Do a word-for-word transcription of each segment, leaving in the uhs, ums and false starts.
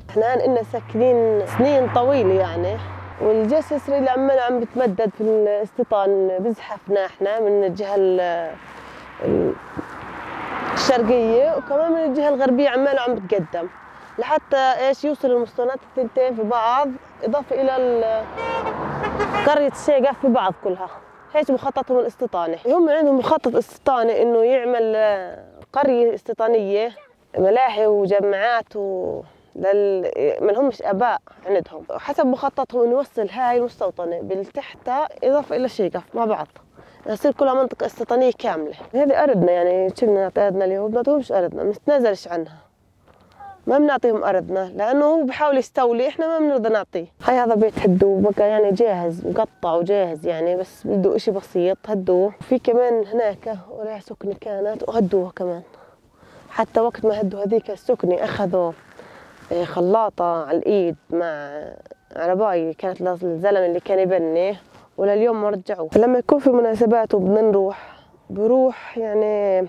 احنا لنا ساكنين سنين طويلة يعني، والجسر السري اللي عماله عم بتمدد في الاستيطان بزحفنا احنا من الجهة الشرقية، وكمان من الجهة الغربية عماله عم بتقدم لحتى ايش يوصل المستوطنات الثنتين في بعض، إضافة إلى قرية الشيقف في بعض كلها. هيك مخططهم الاستيطاني، هم عندهم مخطط استيطاني إنه يعمل قرية استيطانية، ملاهي وجامعات و لل... ما لهمش اباء عندهم، حسب مخططهم انه يوصل هاي المستوطنه بالتحتها اضافه الى شيقف مع بعض، يصير كلها منطقه استيطانيه كامله. هذه ارضنا يعني، شو بدنا نعطي ارضنا اليهود؟ ما نعطيهمش ارضنا، ما نتنازلش عنها، ما بنعطيهم ارضنا لانه هو بحاول يستولي، احنا ما بنرضى نعطيه. هاي هذا بيت هدوه بقى يعني جاهز مقطع وجاهز يعني، بس بده اشي بسيط هدوه. في كمان هناك وراها سكنه كانت وهدوها كمان، حتى وقت ما هدوا هذيك السكنه اخذوا خلاطة على الإيد مع عرباية كانت للزلمة اللي كان يبني، ولليوم ما رجعوه. لما يكون في مناسبات وبدنا نروح بروح يعني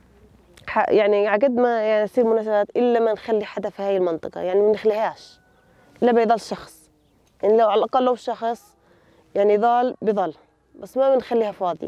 يعني على قد ما يعني يصير مناسبات إلا ما نخلي حدا في هاي المنطقة، يعني ما نخليهاش إلا بيضل شخص، يعني لو على الأقل لو شخص يعني ضال بضل، بس ما بنخليها فاضية،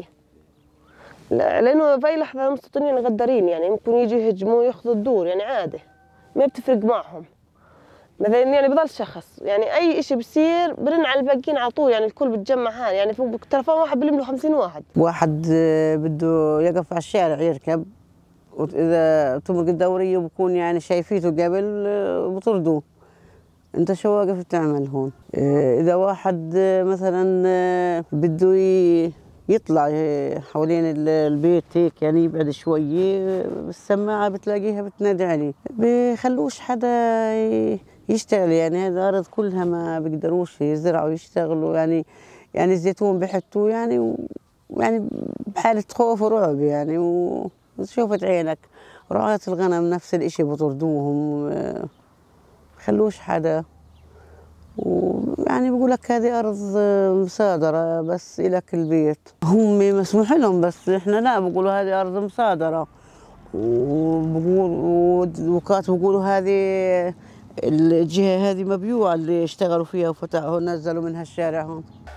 لأنه في أي لحظة المستوطنين غدارين يعني ممكن يجوا يهجموا وياخذوا الدور يعني عادي، ما بتفرق معهم مثلا يعني بضل شخص، يعني اي شيء بصير برن على الباقيين على طول، يعني الكل بتجمع هان يعني فوق تلفون واحد بلم له خمسين واحد. واحد بده يقف على الشارع يركب، واذا تمرق الدوريه وبكون يعني شايفيته قبل بطردوه، انت شو واقف تعمل هون؟ اذا واحد مثلا بده يطلع حوالين البيت هيك يعني يبعد شويه، بالسماعه بتلاقيها بتنادي عليه، بخلوش حدا يشتغل يعني. هذا الارض كلها ما بيقدروش يزرعوا يشتغلوا يعني، يعني الزيتون بحطوه يعني يعني بحاله خوف ورعب يعني. وشوفت عينك رعاة الغنم نفس الاشي بطردوهم، بخلوش حدا. ويعني بقول لك هذه ارض مصادره بس الك البيت، هم مسموح لهم بس احنا لا، بقولوا هذه ارض مصادره، وبقول وكاتب بقولوا هذه الجهه هذه مبيوعه اللي اشتغلوا فيها وفتحوا نزلوا منها الشارع هون.